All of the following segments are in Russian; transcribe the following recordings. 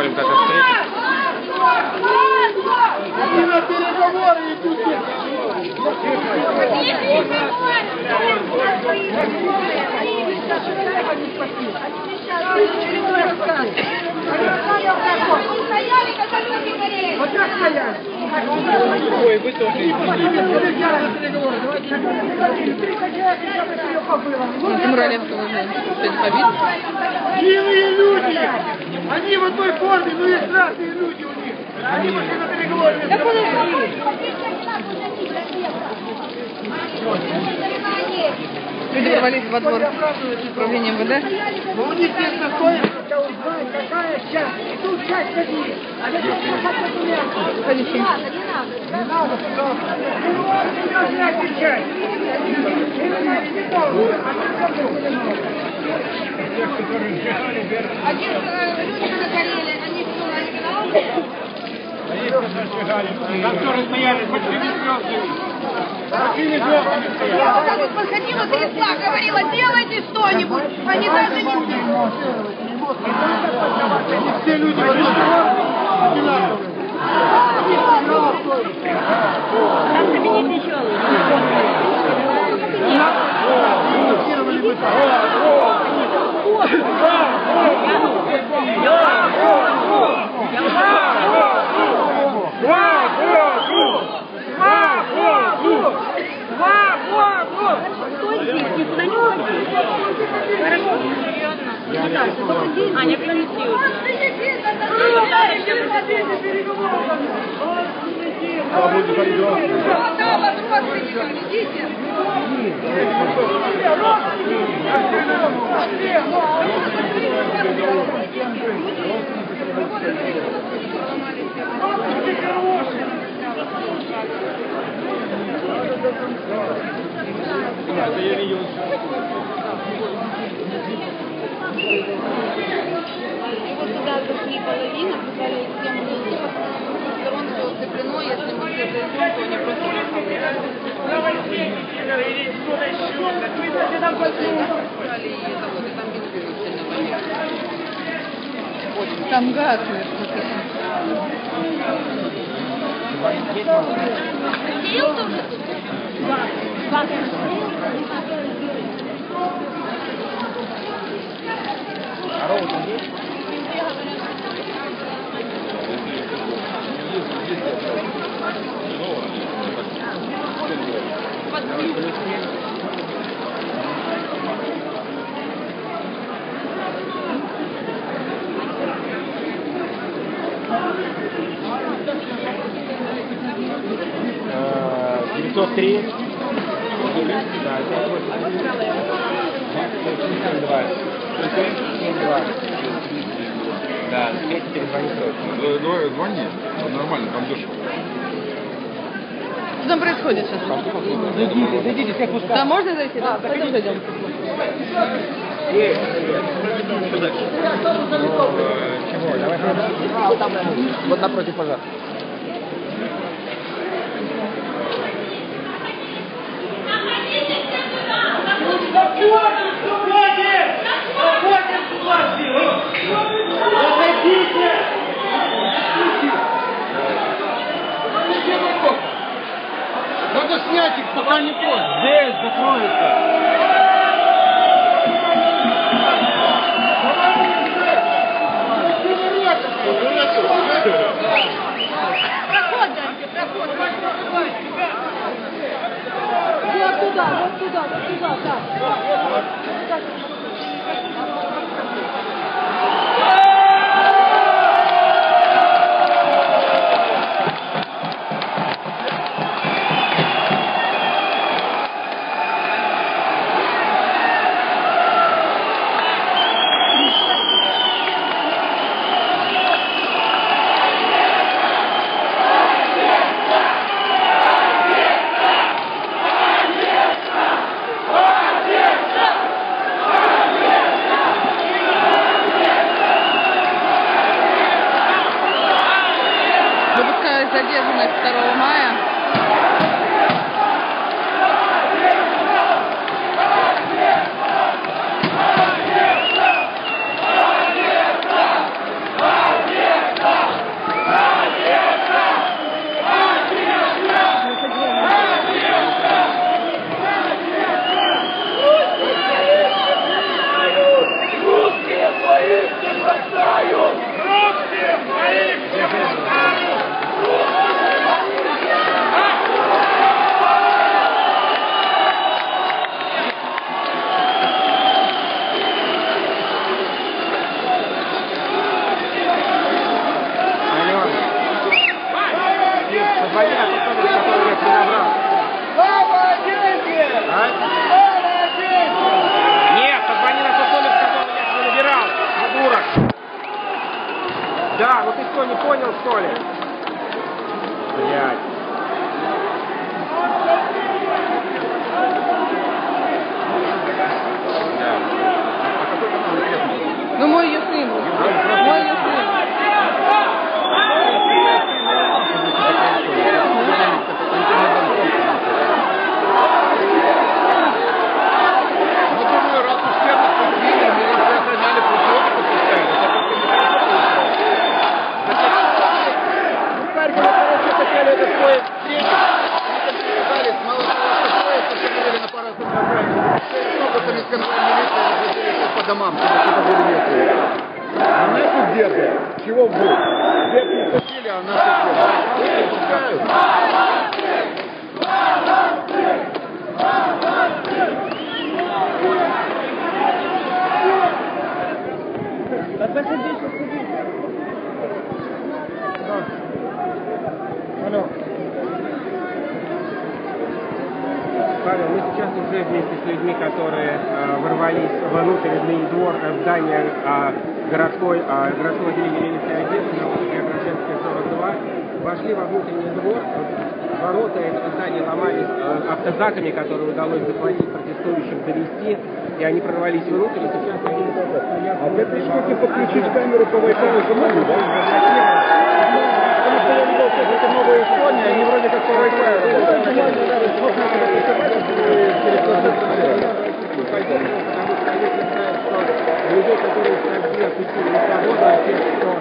когда-то встретиться. Они на переговоры идут. Вот так стоят. Ой, вы тоже Тимуралевского уже побит. Милые люди! Они в одной форме, но есть разные люди у них. Они пошли на переговоры. Да Люди ворвались во двор управления МВД. Но у них есть настоящая, какая часть. И тут часть ходит. А это как документы. Ходите. Не надо, пожалуйста. Не надо часть. Один люди загорели, они что, они виноваты? Там тоже смеялись, большими звездами. Я вот тут подходила, трясла, говорила, делайте что-нибудь. Они даже не сделали. Все люди одинаковые. Аня, принеси уже. И вот туда зашли половина, сказали, всем сторон все укреплено, если мы все зайдем, то они просто Там газ. Три. Да, да, Давай звони, нормально, там дешево. Что там происходит сейчас? Зайдите, всех пускай. Да, можно зайти? Да, пойдем зайдем. чего? Давай. Вот напротив, пожалуйста. Надо снять их, пока не поздно. Здесь закроется. Вот туда, да. Задержанных 2 мая. Позвони на тот номер, который я тебе набрал. А? Нет, позвони на тот номер, который я тебе набирал. Придурок. Да, ну ты что, не понял, что ли? Блядь. Ну мой ее сын. Мой ее сын. Ну, думаю, раз уж все подпустили, мы уже отняли платежку поставили. Ну, короче, хотели этот поезд встретить. Они там мало того, что поезд остановили на пару автомобилей. Только из конвоя милиции разложили по домам, чтобы что-то были местные. А наши деды, чего вдруг? Дед не пустили, а наши деды. Пускают. Да заходи, сейчас сиди. Алло. Павел, мы сейчас уже вместе с людьми, которые ворвались внутренний двор здания городского отделения милиции Одессы, на улице Преображенская, 42, вошли во внутренний двор. Ворота этого здания ломались автозаками, которые удалось захватить протестующих, довести, и они прорвались внутрь, и сейчас они стоят. А к этой штуке подключить камеру по Wi-Fi самому, да? Потому что я видел, что это новая Эстония, они вроде как по Wi-Fi людей, которые в Казахстане опустили на свободу, а те, кто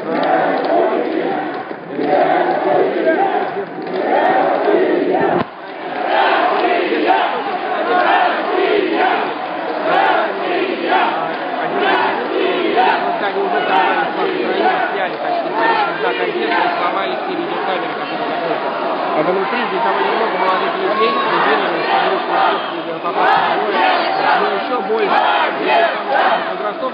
они уже сорвали флаг Украины, сняли почти парижский знак Одессы и сломали все видеокамеры, которые находятся. А внутри здесь довольно много молодых людей, выделенных подружку попасть в бой, но еще больше возрастов,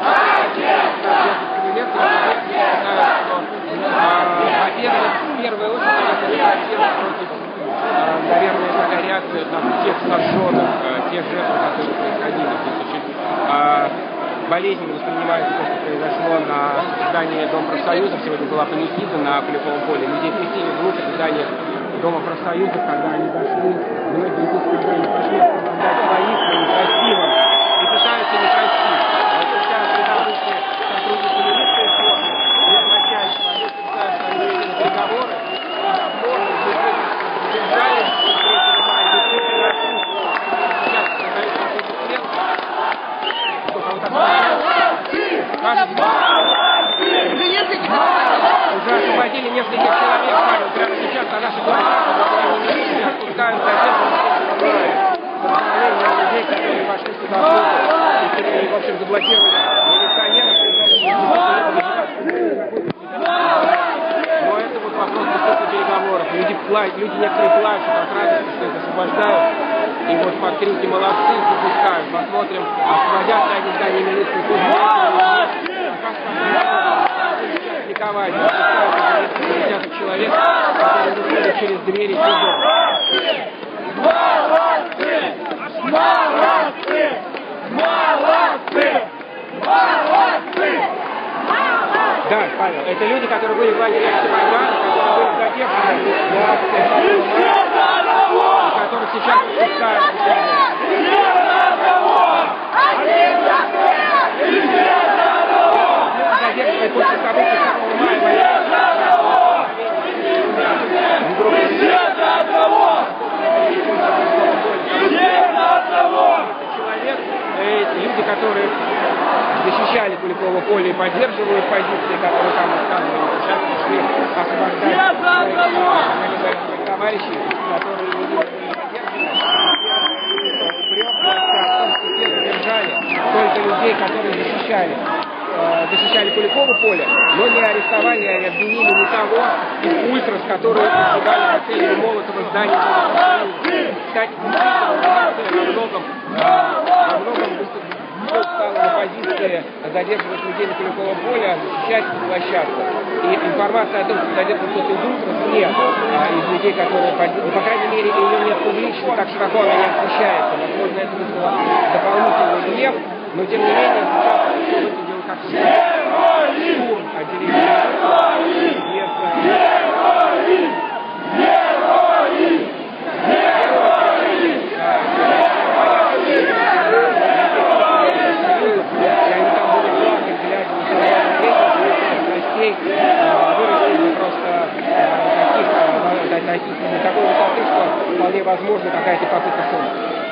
во-первых, в первую очередь, это против, наверное, такая реакция там, тех сожженных, тех жертв, которые происходили. Здесь очень болезненно воспринимается то, что произошло на здании Дома профсоюзов. Сегодня была панихида на Куликовом поле. Людей пустили внутрь здания Дома профсоюзов, когда они дошли. Многие из них сказали, пошли оставлять своих, но некрасиво. И пытаются не простить. Вот сейчас, когда вышли сотрудники милиции в форме, не обращаются, они пытаются на переговоры. Держали 3 мая, действительно, сейчас продают какой-то след. Уже освободили нескольких человек, Павел, прямо сейчас на нашей площадке отпускают людей, которые пошли сюда и, в общем, заблокировали милиционеров. Но это вот вопрос действительно переговоров. Люди некоторые плачут от радости, что их освобождают. И вот под крики «молодцы» запускают. Посмотрим, освободят ли они здание милиции ликовать. Запускают 50 человек, которые выходят через двери СИЗО. Молодцы! Молодцы! Молодцы! Молодцы! Да, Павел, это люди, которые были в лагере Майдана, которые были задержаны на акции, которых сейчас отпускают. Задержаны после событий 2 мая. Люди, которые защищали Куликово поле и поддерживают позиции, которые там высказывали, сейчас пришли освобождать своих товарищей, которые не поддерживали. Все задержали только людей, которые защищали Куликово поле, но не арестовали, а обвинили не того из ультрас, которые поджигали коктейли Молотова здание Дома профсоюзов. Кстати, во многом стал на позиции задерживать людей недалеко поля, защищать площадку. И информация о том, что задерживает кто-то из ультрас, нет. Из людей, которые, по крайней мере, ее нет публично, так широко она не освещается. Возможно, это вызвало дополнительный гнев, но тем не менее, сейчас все выглядело как штурм отделения вырастили просто такой высоты, что вполне возможно какая-то попытка снова.